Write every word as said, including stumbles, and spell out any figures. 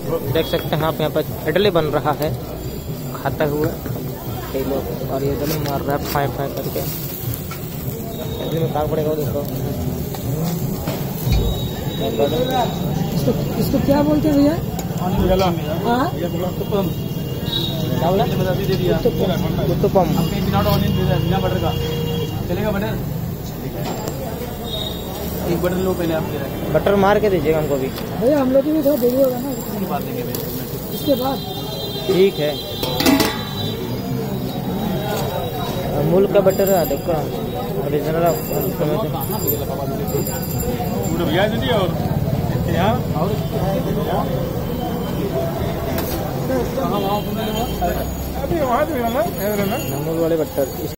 देख सकते हैं आप यहाँ पर इडली बन रहा है खाते हुए कई लोग, और ये इडली मार रहा है फाए फाए करके। इडली में काम पड़ेगा दोस्तों। इसको इसको क्या बोलते हैं भैया? हाँ उत्तपम बिना बटर का चलेगा। बटर एक बटर लो पहले आप। बटर मार के दीजिएगा हमको भी भैया, हम लोग भी थोड़ा देरी होगा ना इसके बाद। ठीक है, अमूल का बटर है देखो ओरिजिनल। भैया दीदी और यहाँ अभी वहाँ अमूल वाले बटर।